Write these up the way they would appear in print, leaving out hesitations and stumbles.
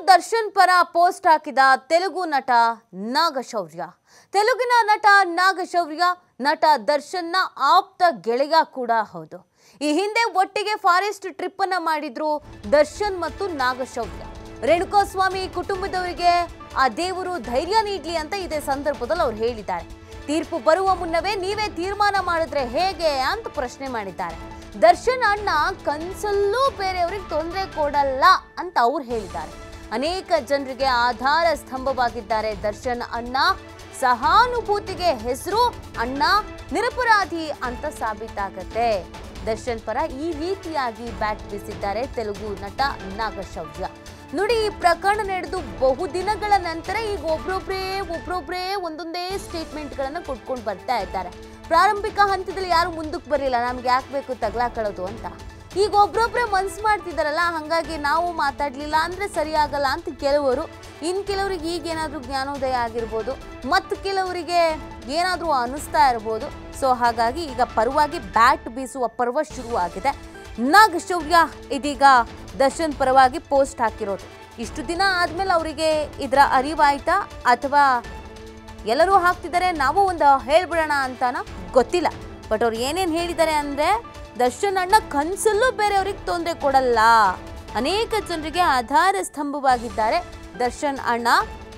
ದರ್ಶನ್ ಪರ ಪೋಸ್ಟ್ ಹಾಕಿದ ತೆಲುಗು ನಟ ನಾಗಶೌರ್ಯ. ತೆಲುಗಿನ ನಟ ನಾಗಶೌರ್ಯ ನಟ ದರ್ಶನ್ನ ಆಪ್ತ ಗೆಳೆಯ ಕೂಡ ಹೌದು. ಈ ಹಿಂದೆ ಒಟ್ಟಿಗೆ ಫಾರೆಸ್ಟ್ ಟ್ರಿಪ್ ಅನ್ನ ಮಾಡಿದ್ರು ದರ್ಶನ್ ಮತ್ತು ನಾಗಶೌರ್ಯ. ರೇಣುಕಾಸ್ವಾಮಿ ಕುಟುಂಬದವರಿಗೆ ಆ ದೇವರು ಧೈರ್ಯ ನೀಡಲಿ ಅಂತ ಇದೇ ಸಂದರ್ಭದಲ್ಲಿ ಅವರು ಹೇಳಿದ್ದಾರೆ. ತೀರ್ಪು ಬರುವ ಮುನ್ನವೇ ನೀವೇ ತೀರ್ಮಾನ ಮಾಡಿದ್ರೆ ಹೇಗೆ ಅಂತ ಪ್ರಶ್ನೆ ಮಾಡಿದ್ದಾರೆ. ದರ್ಶನ್ ಅಣ್ಣ ಕನ್ಸಲ್ಲೂ ಬೇರೆಯವರಿಗೆ ತೊಂದರೆ ಕೊಡಲ್ಲ ಅಂತ ಅವ್ರು ಹೇಳಿದ್ದಾರೆ. ಅನೇಕ ಜನರಿಗೆ ಆಧಾರ ಸ್ತಂಭವಾಗಿದ್ದಾರೆ ದರ್ಶನ್ ಅಣ್ಣ. ಸಹಾನುಭೂತಿಗೆ ಹೆಸರು ಅಣ್ಣ ನಿರಪರಾಧಿ ಅಂತ ಸಾಬೀತಾಗತ್ತೆ. ದರ್ಶನ್ ಪರ ಈ ರೀತಿಯಾಗಿ ಬ್ಯಾಟ್ ಬೀಸಿದ್ದಾರೆ ತೆಲುಗು ನಟ ನಾಗಶೌರ್ಯ. ನೋಡಿ, ಈ ಪ್ರಕರಣ ನಡೆದು ಬಹುದಿನಗಳ ನಂತರ ಈಗ ಒಬ್ರೊಬ್ರೇ ಒಂದೊಂದೇ ಸ್ಟೇಟ್ಮೆಂಟ್ಗಳನ್ನು ಕೊಟ್ಕೊಂಡು ಬರ್ತಾ ಇದ್ದಾರೆ. ಪ್ರಾರಂಭಿಕ ಹಂತದಲ್ಲಿ ಯಾರು ಮುಂದಕ್ಕೆ ಬರಲಿಲ್ಲ, ನಮ್ಗೆ ಯಾಕೆ ಬೇಕು ತಗ್ಲಾಕೊಳ್ಳೋದು ಅಂತ. ಈಗ ಒಬ್ರೊಬ್ರೆ ಮನ್ಸು ಮಾಡ್ತಿದ್ದಾರಲ್ಲ, ಹಾಗಾಗಿ ನಾವು ಮಾತಾಡಲಿಲ್ಲ ಅಂದರೆ ಸರಿಯಾಗಲ್ಲ ಅಂತ ಕೆಲವರು, ಇನ್ನು ಕೆಲವರಿಗೆ ಈಗೇನಾದರೂ ಜ್ಞಾನೋದಯ ಆಗಿರ್ಬೋದು, ಮತ್ತು ಕೆಲವರಿಗೆ ಏನಾದರೂ ಅನ್ನಿಸ್ತಾ ಇರ್ಬೋದು. ಸೊ ಹಾಗಾಗಿ ಈಗ ಪರವಾಗಿ ಬ್ಯಾಟ್ ಬೀಸುವ ಪರ್ವ ಶುರುವಾಗಿದೆ. ನಾಗಶೌರ್ಯ ಇದೀಗ ದರ್ಶನ್ ಪರವಾಗಿ ಪೋಸ್ಟ್ ಹಾಕಿರೋದು. ಇಷ್ಟು ದಿನ ಆದಮೇಲೆ ಅವರಿಗೆ ಇದರ ಅರಿವಾಯ್ತಾ ಅಥವಾ ಎಲ್ಲರೂ ಹಾಕ್ತಿದ್ದಾರೆ ನಾವು ಒಂದು ಹೇಳ್ಬಿಡೋಣ ಅಂತಾನ ಗೊತ್ತಿಲ್ಲ. ಬಟ್ ಅವ್ರು ಏನೇನು ಹೇಳಿದ್ದಾರೆ ಅಂದರೆ, ದರ್ಶನ್ ಅಣ್ಣ ಕನಸಲ್ಲೂ ಬೇರೆಯವ್ರಿಗೆ ತೊಂದರೆ ಕೊಡಲ್ಲ, ಅನೇಕ ಜನರಿಗೆ ಆಧಾರ ಸ್ತಂಭವಾಗಿದ್ದಾರೆ ದರ್ಶನ್ ಅಣ್ಣ,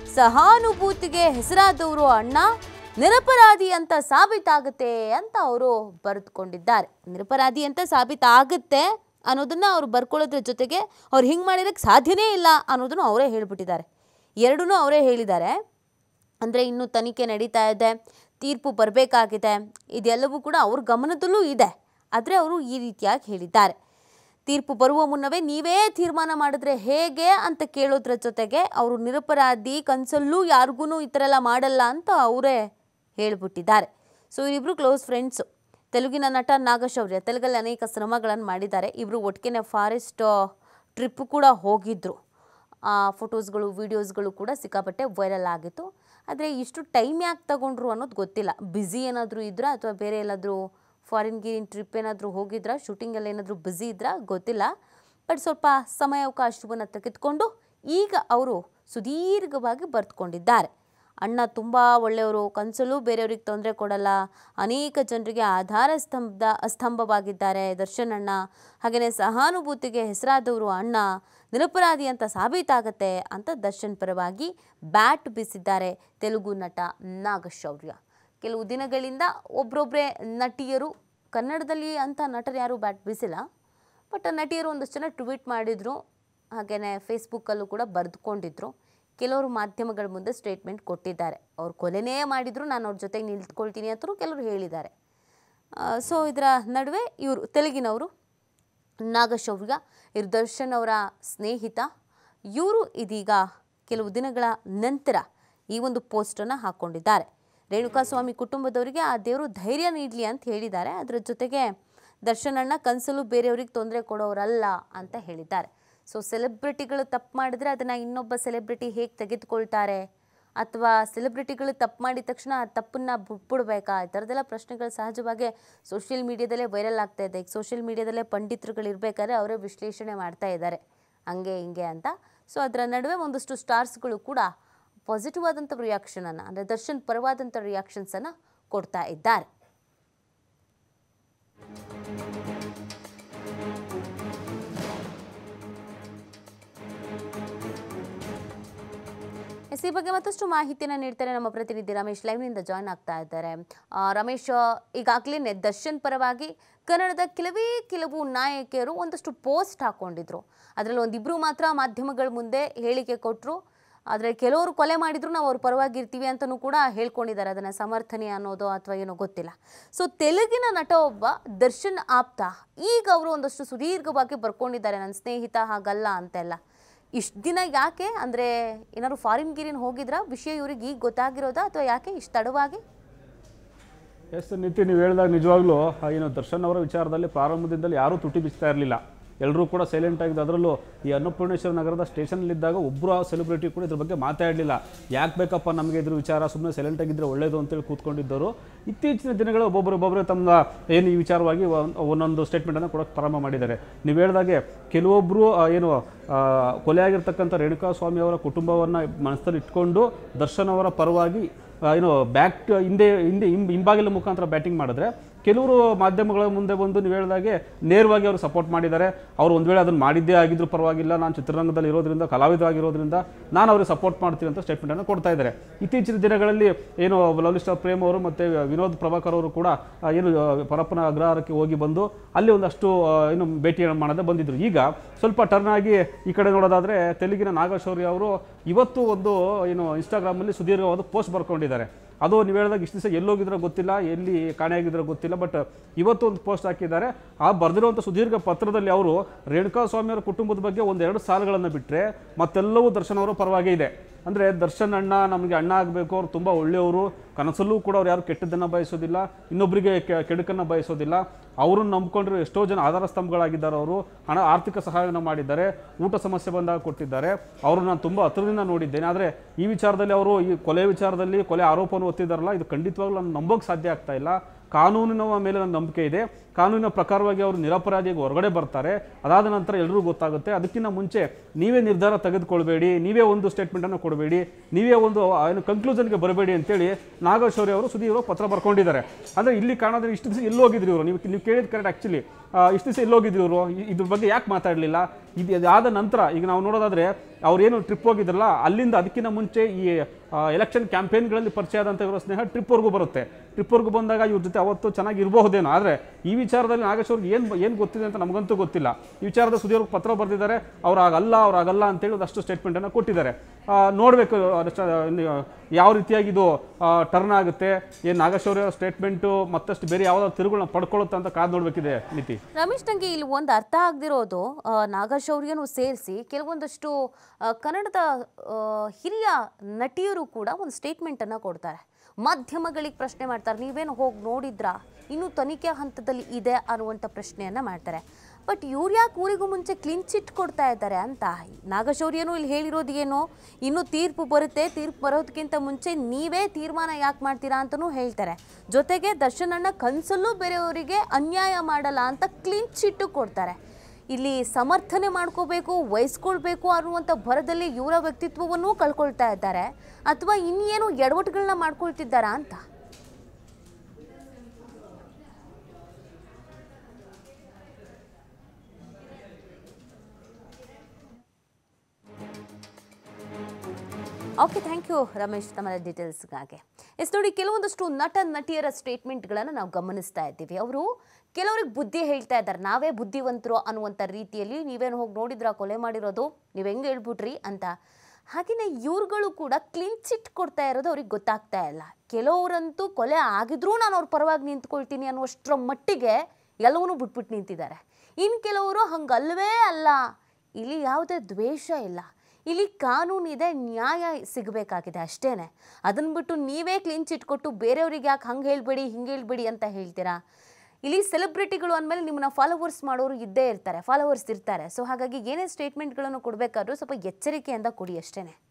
ಸಹಾನುಭೂತಿಗೆ ಹೆಸರಾದವರು ಅಣ್ಣ, ನಿರಪರಾಧಿ ಅಂತ ಸಾಬೀತಾಗುತ್ತೆ ಅಂತ ಅವರು ಬರೆದುಕೊಂಡಿದ್ದಾರೆ. ನಿರಪರಾಧಿ ಅಂತ ಸಾಬೀತಾಗುತ್ತೆ ಅನ್ನೋದನ್ನ ಅವ್ರು ಬರ್ಕೊಳ್ಳೋದ್ರ ಜೊತೆಗೆ ಅವ್ರು ಹಿಂಗೆ ಮಾಡಿರೋಕ್ಕೆ ಸಾಧ್ಯನೇ ಇಲ್ಲ ಅನ್ನೋದನ್ನು ಅವರೇ ಹೇಳಿಬಿಟ್ಟಿದ್ದಾರೆ. ಎರಡೂ ಅವರೇ ಹೇಳಿದ್ದಾರೆ. ಅಂದರೆ ಇನ್ನೂ ತನಿಖೆ ನಡೀತಾ ಇದೆ, ತೀರ್ಪು ಬರಬೇಕಾಗಿದೆ, ಇದೆಲ್ಲವೂ ಕೂಡ ಅವ್ರ ಗಮನದಲ್ಲೂ ಇದೆ. ಆದರೆ ಅವರು ಈ ರೀತಿಯಾಗಿ ಹೇಳಿದ್ದಾರೆ. ತೀರ್ಪು ಬರುವ ಮುನ್ನವೇ ನೀವೇ ತೀರ್ಮಾನ ಮಾಡಿದ್ರೆ ಹೇಗೆ ಅಂತ ಕೇಳೋದ್ರ ಜೊತೆಗೆ ಅವರು ನಿರಪರಾಧಿ, ಕನಸಲ್ಲೂ ಯಾರಿಗೂ ಈ ಥರ ಎಲ್ಲ ಮಾಡಲ್ಲ ಅಂತ ಅವರೇ ಹೇಳಿಬಿಟ್ಟಿದ್ದಾರೆ. ಸೊ ಇವರಿಬ್ಬರು ಕ್ಲೋಸ್ ಫ್ರೆಂಡ್ಸು. ತೆಲುಗಿನ ನಟ ನಾಗಶೌರ್ಯ ತೆಲುಗಲ್ಲಿ ಅನೇಕ ಸಿನಿಮಾಗಳನ್ನು ಮಾಡಿದ್ದಾರೆ. ಇಬ್ಬರು ಒಟ್ಟಿಗೆ ಫಾರೆಸ್ಟ್ ಟ್ರಿಪ್ಪು ಕೂಡ ಹೋಗಿದ್ದರು. ಆ ಫೋಟೋಸ್ಗಳು ವಿಡಿಯೋಸ್ಗಳು ಕೂಡ ಸಿಕ್ಕಾಪಟ್ಟೆ ವೈರಲ್ ಆಗಿತ್ತು. ಆದರೆ ಇಷ್ಟು ಟೈಮ್ ಯಾಕೆ ತಗೊಂಡ್ರು ಅನ್ನೋದು ಗೊತ್ತಿಲ್ಲ. ಬ್ಯುಸಿ ಏನಾದರೂ ಇದ್ರಾ ಅಥವಾ ಬೇರೆ ಎಲ್ಲಾದರೂ ಫಾರಿನ್ಗೆ ಟ್ರಿಪ್ ಏನಾದರೂ ಹೋಗಿದ್ರಾ, ಶೂಟಿಂಗಲ್ಲಿ ಏನಾದರೂ ಬ್ಯುಸಿ ಇದ್ರಾ ಗೊತ್ತಿಲ್ಲ. ಬಟ್ ಸ್ವಲ್ಪ ಸಮಯಾವಕಾಶವನ್ನು ತೆಗೆದುಕೊಂಡು ಈಗ ಅವರು ಸುದೀರ್ಘವಾಗಿ ಬರೆದುಕೊಂಡಿದ್ದಾರೆ. ಅಣ್ಣ ತುಂಬ ಒಳ್ಳೆಯವರು, ಕನಸಲ್ಲೂ ಬೇರೆಯವ್ರಿಗೆ ತೊಂದರೆ ಕೊಡಲ್ಲ, ಅನೇಕ ಜನರಿಗೆ ಆಧಾರ ಸ್ತಂಭವಾಗಿದ್ದಾರೆ ದರ್ಶನ್ ಅಣ್ಣ, ಹಾಗೆಯೇ ಸಹಾನುಭೂತಿಗೆ ಹೆಸರಾದವರು ಅಣ್ಣ, ನಿರಪರಾಧಿ ಅಂತ ಸಾಬೀತಾಗತ್ತೆ ಅಂತ ದರ್ಶನ್ ಪರವಾಗಿ ಬ್ಯಾಟ್ ಬೀಸಿದ್ದಾರೆ ತೆಲುಗು ನಟ ನಾಗಶೌರ್ಯ. ಕೆಲವು ದಿನಗಳಿಂದ ಒಬ್ಬರೊಬ್ಬರೇ ನಟಿಯರು, ಕನ್ನಡದಲ್ಲಿ ಅಂತ ನಟರು ಯಾರೂ ಬ್ಯಾಟ್ ಬೀಸಿಲ್ಲ, ಬಟ್ ನಟಿಯರು ಒಂದಷ್ಟು ಜನ ಟ್ವೀಟ್ ಮಾಡಿದರು, ಹಾಗೆಯೇ ಫೇಸ್ಬುಕ್ಕಲ್ಲೂ ಕೂಡ ಬರೆದುಕೊಂಡಿದ್ರು. ಕೆಲವರು ಮಾಧ್ಯಮಗಳ ಮುಂದೆ ಸ್ಟೇಟ್ಮೆಂಟ್ ಕೊಟ್ಟಿದ್ದಾರೆ. ಅವ್ರು ಕೊಲೆನೇ ಮಾಡಿದ್ರು, ನಾನು ಅವ್ರ ಜೊತೆಗೆ ನಿಂತ್ಕೊಳ್ತೀನಿ ಅಂತಲೂ ಕೆಲವರು ಹೇಳಿದ್ದಾರೆ. ಸೊ ಇದರ ನಡುವೆ ಇವರು ತೆಲುಗಿನವರು ನಾಗಶೌರ್ಯ, ಇವರು ದರ್ಶನ್ ಅವರ ಸ್ನೇಹಿತ. ಇವರು ಇದೀಗ ಕೆಲವು ದಿನಗಳ ನಂತರ ಈ ಒಂದು ಪೋಸ್ಟನ್ನು ಹಾಕ್ಕೊಂಡಿದ್ದಾರೆ. ರೇಣುಕಾಸ್ವಾಮಿ ಕುಟುಂಬದವರಿಗೆ ಆ ದೇವರು ಧೈರ್ಯ ನೀಡಲಿ ಅಂತ ಹೇಳಿದ್ದಾರೆ. ಅದರ ಜೊತೆಗೆ ದರ್ಶನ್ ಅಣ್ಣ ಕನಸಲ್ಲೂ ಬೇರೆಯವ್ರಿಗೆ ತೊಂದರೆ ಕೊಡೋರಲ್ಲ ಅಂತ ಹೇಳಿದ್ದಾರೆ. ಸೊ ಸೆಲೆಬ್ರಿಟಿಗಳು ತಪ್ಪು ಮಾಡಿದ್ರೆ ಅದನ್ನು ಇನ್ನೊಬ್ಬ ಸೆಲೆಬ್ರಿಟಿ ಹೇಗೆ ತೆಗೆದುಕೊಳ್ತಾರೆ, ಅಥವಾ ಸೆಲೆಬ್ರಿಟಿಗಳು ತಪ್ಪು ಮಾಡಿದ ತಕ್ಷಣ ಆ ತಪ್ಪನ್ನು ಬಿಟ್ಬಿಡ್ಬೇಕಾ, ಈ ಥರದ್ದೆಲ್ಲ ಪ್ರಶ್ನೆಗಳು ಸಹಜವಾಗಿ ಸೋಷಿಯಲ್ ಮೀಡಿಯಾದಲ್ಲೇ ವೈರಲ್ ಆಗ್ತಾ ಇದೆ. ಈಗ ಸೋಷಿಯಲ್ ಮೀಡಿಯಾದಲ್ಲೇ ಪಂಡಿತರುಗಳಿರಬೇಕಾದ್ರೆ ಅವರೇ ವಿಶ್ಲೇಷಣೆ ಮಾಡ್ತಾ ಇದ್ದಾರೆ ಹಂಗೆ ಹಿಂಗೆ ಅಂತ. ಸೊ ಅದರ ನಡುವೆ ಒಂದಷ್ಟು ಸ್ಟಾರ್ಸ್ಗಳು ಕೂಡ ಪಾಸಿಟಿವ್ ಆದಂಥ ರಿಯಾಕ್ಷನನ್ನು, ಅಂದರೆ ದರ್ಶನ್ ಪರವಾದಂಥ ರಿಯಾಕ್ಷನ್ಸನ್ನು ಕೊಡ್ತಾ ಇದ್ದಾರೆ. ಈ ಬಗ್ಗೆ ಮತ್ತಷ್ಟು ಮಾಹಿತಿಯನ್ನು ನೀಡ್ತಾರೆ ನಮ್ಮ ಪ್ರತಿನಿಧಿ ರಮೇಶ್, ಲೈವ್ನಿಂದ ಜಾಯ್ನ್ ಆಗ್ತಾ ಇದ್ದಾರೆ. ರಮೇಶ್, ಈಗಾಗಲೇ ದರ್ಶನ್ ಪರವಾಗಿ ಕನ್ನಡದ ಕೆಲವು ನಾಯಕಿಯರು ಒಂದಷ್ಟು ಪೋಸ್ಟ್ ಹಾಕ್ಕೊಂಡಿದ್ರು. ಅದರಲ್ಲಿ ಒಂದಿಬ್ಬರು ಮಾತ್ರ ಮಾಧ್ಯಮಗಳ ಮುಂದೆ ಹೇಳಿಕೆ ಕೊಟ್ಟರು. ಆದರೆ ಕೆಲವರು ಕೊಲೆ ಮಾಡಿದ್ರು, ನಾವು ಅವ್ರ ಪರವಾಗಿರ್ತೀವಿ ಅಂತಲೂ ಕೂಡ ಹೇಳ್ಕೊಂಡಿದ್ದಾರೆ. ಅದನ್ನು ಸಮರ್ಥನೆ ಅನ್ನೋದು ಅಥವಾ ಏನೋ ಗೊತ್ತಿಲ್ಲ. ಸೊ ತೆಲುಗಿನ ನಟ ಒಬ್ಬ ದರ್ಶನ್ ಆಪ್ತ, ಈಗ ಅವರು ಒಂದಷ್ಟು ಸುದೀರ್ಘವಾಗಿ ಬರ್ಕೊಂಡಿದ್ದಾರೆ, ನನ್ನ ಸ್ನೇಹಿತ ಹಾಗಲ್ಲ ಅಂತೆಲ್ಲ. ಇಷ್ಟು ದಿನ ಯಾಕೆ ಅಂದರೆ ಏನಾದ್ರು ಫಾರಿನ್ ಹೋಗಿದ್ರಾ, ವಿಷಯ ಇವ್ರಿಗೆ ಈಗ ಗೊತ್ತಾಗಿರೋದಾ ಅಥವಾ ಯಾಕೆ ಇಷ್ಟು ತಡವಾಗಿ? ಎಸ್ ನಿತಿ, ನೀವು ಹೇಳಿದಾಗ ನಿಜವಾಗ್ಲೂ ಏನು ದರ್ಶನ್ ಅವರ ವಿಚಾರದಲ್ಲಿ ಪ್ರಾರಂಭದಿಂದಲೇ ಯಾರೂ ತುಟಿ ಬಿಚ್ತಾ ಇರಲಿಲ್ಲ. ಎಲ್ಲರೂ ಕೂಡ ಸೈಲೆಂಟ್ ಆಗಿದ್ದು. ಅದರಲ್ಲೂ ಈ ಅನ್ನಪೂರ್ಣೇಶ್ವರ ನಗರದ ಸ್ಟೇಷನಲ್ಲಿದ್ದಾಗ ಒಬ್ಬರು ಆ ಸೆಲೆಬ್ರಿಟಿ ಕೂಡ ಇದ್ರ ಬಗ್ಗೆ ಮಾತಾಡಲಿಲ್ಲ. ಯಾಕೆ ಬೇಕಪ್ಪ ನಮಗೆ ಇದ್ರ ವಿಚಾರ, ಸುಮ್ಮನೆ ಸೈಲೆಂಟ್ ಆಗಿದ್ದರೆ ಒಳ್ಳೇದು ಅಂತೇಳಿ ಕೂತ್ಕೊಂಡಿದ್ದರು. ಇತ್ತೀಚಿನ ದಿನಗಳು ಒಬ್ಬೊಬ್ಬರೇ ತಮ್ಮ ಏನು ಈ ವಿಚಾರವಾಗಿ ಒಂದೊಂದು ಸ್ಟೇಟ್ಮೆಂಟನ್ನು ಕೊಡೋಕ್ಕೆ ಪ್ರಾರಂಭ ಮಾಡಿದ್ದಾರೆ. ನೀವು ಹೇಳಿದಾಗೆ ಕೆಲವೊಬ್ಬರು ಕೊಲೆಯಾಗಿರ್ತಕ್ಕಂಥ ರೇಣುಕಾಸ್ವಾಮಿ ಅವರ ಕುಟುಂಬವನ್ನು ಮನಸ್ಸಲ್ಲಿ ಇಟ್ಕೊಂಡು ದರ್ಶನ್ ಅವರ ಪರವಾಗಿ ಹಿಂಬಾಗಿಲ ಮುಖಾಂತರ ಬ್ಯಾಟಿಂಗ್ ಮಾಡಿದ್ರೆ, ಕೆಲವರು ಮಾಧ್ಯಮಗಳ ಮುಂದೆ ಬಂದು ನೀವು ಹೇಳಿದಾಗೆ ನೇರವಾಗಿ ಅವರು ಸಪೋರ್ಟ್ ಮಾಡಿದ್ದಾರೆ. ಅವರು ಒಂದು ವೇಳೆ ಅದನ್ನು ಮಾಡಿದ್ದೇ ಆಗಿದ್ರು ಪರವಾಗಿಲ್ಲ, ನಾನು ಚಿತ್ರರಂಗದಲ್ಲಿ ಇರೋದ್ರಿಂದ, ಕಲಾವಿದರಾಗಿರೋದ್ರಿಂದ ನಾನು ಅವ್ರಿಗೆ ಸಪೋರ್ಟ್ ಮಾಡ್ತೀನಿ ಅಂತ ಸ್ಟೇಟ್ಮೆಂಟನ್ನು ಕೊಡ್ತಾ ಇದ್ದಾರೆ. ಇತ್ತೀಚಿನ ದಿನಗಳಲ್ಲಿ ಲವ್ಲಿ ಸ್ಟಾರ್ ಪ್ರೇಮ್ ಅವರು ಮತ್ತು ವಿನೋದ್ ಪ್ರಭಾಕರ್ ಅವರು ಕೂಡ ಪರಪ್ಪನ ಅಗ್ರಹಾರಕ್ಕೆ ಹೋಗಿ ಬಂದು ಅಲ್ಲಿ ಒಂದಷ್ಟು ಭೇಟಿಯನ್ನು ಮಾಡದೆ ಬಂದಿದ್ರು. ಈಗ ಸ್ವಲ್ಪ ಟರ್ನ್ ಆಗಿ ಈ ಕಡೆ ನೋಡೋದಾದರೆ ತೆಲುಗಿನ ನಾಗಶೌರ್ಯ ಅವರು ಇವತ್ತು ಒಂದು ಇನ್ಸ್ಟಾಗ್ರಾಮಲ್ಲಿ ಸುದೀರ್ಘವಾದ ಪೋಸ್ಟ್ ಬರ್ಕೊಂಡಿದ್ದಾರೆ. ಅದು ನೀವು ಹೇಳಿದಾಗ ಇಷ್ಟು ದಿವಸ ಎಲ್ಲೋಗಿದ್ರೋ ಗೊತ್ತಿಲ್ಲ, ಎಲ್ಲಿ ಕಾಣೆಯಾಗಿದ್ರೋ ಗೊತ್ತಿಲ್ಲ, ಬಟ್ ಇವತ್ತು ಒಂದು ಪೋಸ್ಟ್ ಹಾಕಿದ್ದಾರೆ. ಆ ಬರೆದಿರುವಂಥ ಸುದೀರ್ಘ ಪತ್ರದಲ್ಲಿ ಅವರು ರೇಣುಕಾಸ್ವಾಮಿಯವರ ಕುಟುಂಬದ ಬಗ್ಗೆ ಒಂದೆರಡು ಸಾಲುಗಳನ್ನು ಬಿಟ್ಟರೆ ಮತ್ತೆಲ್ಲವೂ ದರ್ಶನ್ ಅವರ ಪರವಾಗೇ ಇದೆ. ಅಂದರೆ ದರ್ಶನ್ ಅಣ್ಣ ನಮಗೆ ಅಣ್ಣ ಆಗಬೇಕು, ಅವ್ರು ತುಂಬ ಒಳ್ಳೆಯವರು, ಕನಸಲ್ಲೂ ಕೂಡ ಅವ್ರು ಯಾರು ಕೆಟ್ಟದ್ದನ್ನು ಬಯಸೋದಿಲ್ಲ, ಇನ್ನೊಬ್ಬರಿಗೆ ಕೆಡುಕನ್ನು ಬಯಸೋದಿಲ್ಲ, ಅವರನ್ನು ನಂಬ್ಕೊಂಡ್ರೆ ಎಷ್ಟೋ ಜನ ಆಧಾರ ಸ್ತಂಭಗಳಾಗಿದ್ದಾರೆ. ಅವರು ಆರ್ಥಿಕ ಸಹಾಯವನ್ನು ಮಾಡಿದ್ದಾರೆ, ಊಟ ಸಮಸ್ಯೆ ಬಂದಾಗ ಕೊಟ್ಟಿದ್ದಾರೆ, ಅವರು ನಾನು ತುಂಬ ಹತ್ತಿರದಿಂದ ನೋಡಿದ್ದೇನೆ. ಆದರೆ ಈ ವಿಚಾರದಲ್ಲಿ ಅವರು ಈ ಕೊಲೆ ವಿಚಾರದಲ್ಲಿ ಕೊಲೆ ಆರೋಪವನ್ನು ಒತ್ತಿದ್ದಾರಲ್ಲ, ಇದು ಖಂಡಿತವಾಗ್ಲೂ ನಾನು ನಂಬೋಕೆ ಸಾಧ್ಯ ಆಗ್ತಾ ಇಲ್ಲ. ಕಾನೂನಿನ ಮೇಲೆ ನನ್ನ ನಂಬಿಕೆ ಇದೆ, ಕಾನೂನಿನ ಪ್ರಕಾರವಾಗಿ ಅವರು ನಿರಪರಾಧಿಯಾಗಿ ಹೊರಗಡೆ ಬರ್ತಾರೆ, ಅದಾದ ನಂತರ ಎಲ್ಲರಿಗೂ ಗೊತ್ತಾಗುತ್ತೆ. ಅದಕ್ಕಿಂತ ಮುಂಚೆ ನೀವೇ ನಿರ್ಧಾರ ತೆಗೆದುಕೊಳ್ಬೇಡಿ, ನೀವೇ ಒಂದು ಸ್ಟೇಟ್ಮೆಂಟನ್ನು ಕೊಡಬೇಡಿ, ನೀವೇ ಒಂದು ಕನ್ಕ್ಲೂಷನ್ಗೆ ಬರಬೇಡಿ ಅಂತೇಳಿ ನಾಗಶೌರ್ಯ ಅವರು ಸುದೀರ್ಘ ಪತ್ರ ಬರ್ಕೊಂಡಿದ್ದಾರೆ. ಅಂದರೆ ಇಲ್ಲಿ ಕಾಣೋದ್ರೆ ಇಷ್ಟು ದಿವಸ ಎಲ್ಲೋಗಿದ್ರು ಇವರು, ನೀವು ಕೇಳಿದ ಕರೆಕ್ಟ್. ಆ್ಯಕ್ಚುಲಿ ಇಷ್ಟು ದಿವಸ ಎಲ್ಲೋಗಿದ್ರು ಇವರು, ಇದ್ರ ಬಗ್ಗೆ ಯಾಕೆ ಮಾತಾಡಲಿಲ್ಲ? ಇದಾದ ನಂತರ ಈಗ ನಾವು ನೋಡೋದಾದರೆ ಅವ್ರೇನು ಟ್ರಿಪ್ ಹೋಗಿದ್ರಲ್ಲ, ಅಲ್ಲಿಂದ ಅದಕ್ಕಿಂತ ಮುಂಚೆ ಈ ಎಲೆಕ್ಷನ್ ಕ್ಯಾಂಪೇನ್ಗಳಲ್ಲಿ ಪರಿಚಯ ಆದಂಥ ಇವರ ಸ್ನೇಹ ಟ್ರಿಪ್ವರೆಗೂ ಬರುತ್ತೆ. ಟ್ರಿಪ್ವರೆಗೂ ಬಂದಾಗ ಇವ್ರ ಜೊತೆ ಅವತ್ತು ಚೆನ್ನಾಗಿ ಇರಬಹುದೇನೋ. ಆದರೆ ಈ ವಿಚಾರದಲ್ಲಿ ನಾಗೇಶ್ ಅವ್ರಿಗೆ ಏನು ಗೊತ್ತಿದೆ ಅಂತ ನಮಗಂತೂ ಗೊತ್ತಿಲ್ಲ. ಈ ವಿಚಾರದ ಸುದೀರ್ಘ ಪತ್ರ ಬರೆದಿದ್ದಾರೆ, ಅವ್ರಾಗಲ್ಲ ಅಂತೇಳಿ ಒಂದಷ್ಟು ಸ್ಟೇಟ್ಮೆಂಟನ್ನು ಕೊಟ್ಟಿದ್ದಾರೆ. ನೋಡಬೇಕು ಯಾವ ರೀತಿಯಾಗಿ ಇದು ಟರ್ನ್ ಆಗುತ್ತೆ, ಏನು ನಾಗೇಶ್ ಅವರ ಸ್ಟೇಟ್ಮೆಂಟು ಮತ್ತಷ್ಟು ಬೇರೆ ಯಾವುದಾದ್ರು ತಿರುಗಳನ್ನ ಪಡ್ಕೊಳ್ಳುತ್ತೆ ಅಂತ ಕಾದು ನೋಡಬೇಕಿದೆ. ನೀತಿ ರಮೇಶ್, ನನಗೆ ಇಲ್ಲಿ ಒಂದು ಅರ್ಥ ಆಗದಿರೋದು, ನಾಗಶೌರ್ಯನೂ ಸೇರಿಸಿ ಕೆಲವೊಂದಷ್ಟು ಕನ್ನಡದ ಹಿರಿಯ ನಟಿಯರು ಕೂಡ ಒಂದು ಸ್ಟೇಟ್ಮೆಂಟನ್ನು ಕೊಡ್ತಾರೆ. ಮಾಧ್ಯಮಗಳಿಗೆ ಪ್ರಶ್ನೆ ಮಾಡ್ತಾರೆ, ನೀವೇನು ಹೋಗಿ ನೋಡಿದ್ರಾ, ಇನ್ನೂ ತನಿಖೆ ಹಂತದಲ್ಲಿ ಇದೆ ಅನ್ನುವಂಥ ಪ್ರಶ್ನೆಯನ್ನು ಮಾಡ್ತಾರೆ. ಬಟ್ ಇವ್ರು ಯಾಕೆ ಊರಿಗೂ ಮುಂಚೆ ಕ್ಲೀನ್ ಚಿಟ್ ಕೊಡ್ತಾ ಇದ್ದಾರೆ ಅಂತ. ನಾಗಶೌರ್ಯನೂ ಇಲ್ಲಿ ಹೇಳಿರೋದು ಏನು, ಇನ್ನೂ ತೀರ್ಪು ಬರುತ್ತೆ, ತೀರ್ಪು ಬರೋದಕ್ಕಿಂತ ಮುಂಚೆ ನೀವೇ ತೀರ್ಮಾನ ಯಾಕೆ ಮಾಡ್ತೀರಾ ಅಂತಲೂ ಹೇಳ್ತಾರೆ. ಜೊತೆಗೆ ದರ್ಶನ್ ಅಣ್ಣ ಕನಸಲ್ಲೂ ಬೇರೆಯವರಿಗೆ ಅನ್ಯಾಯ ಮಾಡಲ್ಲ ಅಂತ ಕ್ಲೀನ್ ಚಿಟ್ಟು ಕೊಡ್ತಾರೆ. ಇಲ್ಲಿ ಸಮರ್ಥನೆ ಮಾಡ್ಕೋಬೇಕು, ವಹಿಸ್ಕೊಳ್ಬೇಕು ಅನ್ನುವಂಥ ಭರದಲ್ಲಿ ಇವರ ವ್ಯಕ್ತಿತ್ವವನ್ನು ಕಳ್ಕೊಳ್ತಾ ಇದ್ದಾರೆ, ಅಥವಾ ಇನ್ನೇನು ಎಡವಟ್ಟುಗಳನ್ನ ಮಾಡ್ಕೊಳ್ತಿದ್ದಾರಾ ಅಂತ. ಓಕೆ, ಥ್ಯಾಂಕ್ ಯು ರಮೇಶ್ ತಮ್ಮ ಡೀಟೇಲ್ಸ್ಗಾಗಿ. ನೋಡಿ, ಕೆಲವೊಂದಷ್ಟು ನಟ ನಟಿಯರ ಸ್ಟೇಟ್ಮೆಂಟ್ಗಳನ್ನು ನಾವು ಗಮನಿಸ್ತಾ ಇದ್ದೀವಿ. ಅವರು ಕೆಲವ್ರಿಗೆ ಬುದ್ಧಿ ಹೇಳ್ತಾ ಇದ್ದಾರೆ, ನಾವೇ ಬುದ್ಧಿವಂತರು ಅನ್ನುವಂಥ ರೀತಿಯಲ್ಲಿ. ನೀವೇನು ಹೋಗಿ ನೋಡಿದ್ರ ಕೊಲೆ ಮಾಡಿರೋದು, ನೀವು ಹೆಂಗೆ ಹೇಳ್ಬಿಟ್ರಿ ಅಂತ. ಹಾಗೆಯೇ ಇವ್ರುಗಳು ಕೂಡ ಕ್ಲೀನ್ ಚಿಟ್ ಕೊಡ್ತಾ ಇರೋದು ಅವ್ರಿಗೆ ಗೊತ್ತಾಗ್ತಾ ಇಲ್ಲ. ಕೆಲವರಂತೂ ಕೊಲೆ ಆಗಿದ್ರೂ ನಾನು ಅವ್ರ ಪರವಾಗಿ ನಿಂತ್ಕೊಳ್ತೀನಿ ಅನ್ನುವಷ್ಟರ ಮಟ್ಟಿಗೆ ಎಲ್ಲವನ್ನೂ ಬಿಟ್ಬಿಟ್ಟು ನಿಂತಿದ್ದಾರೆ. ಇನ್ನು ಕೆಲವರು ಹಂಗಲ್ವೇ ಅಲ್ಲ, ಇಲ್ಲಿ ಯಾವುದೇ ದ್ವೇಷ ಇಲ್ಲ, ಇಲ್ಲಿ ಕಾನೂನಿದೆ, ನ್ಯಾಯ ಸಿಗಬೇಕಾಗಿದೆ ಅಷ್ಟೇ. ಅದನ್ನು ಬಿಟ್ಟು ನೀವೇ ಕ್ಲೀನ್ ಚಿಟ್ ಕೊಟ್ಟು ಬೇರೆಯವ್ರಿಗೆ ಯಾಕೆ ಹಂಗೆ ಹೇಳ್ಬೇಡಿ ಹಿಂಗೆ ಹೇಳ್ಬೇಡಿ ಅಂತ ಹೇಳ್ತೀರಾ. ಇಲ್ಲಿ ಸೆಲೆಬ್ರಿಟಿಗಳು ಅಂದಮೇಲೆ ನಿಮ್ಮನ್ನ ಫಾಲೋವರ್ಸ್ ಮಾಡೋರು ಇದ್ದೇ ಇರ್ತಾರೆ, ಫಾಲೋವರ್ಸ್ ಇರ್ತಾರೆ. ಸೊ ಹಾಗಾಗಿ ಏನೇ ಸ್ಟೇಟ್ಮೆಂಟ್ಗಳನ್ನು ಕೊಡಬೇಕಾದ್ರೂ ಸ್ವಲ್ಪ ಎಚ್ಚರಿಕೆಯಿಂದ ಕೊಡಿ ಅಷ್ಟೇ.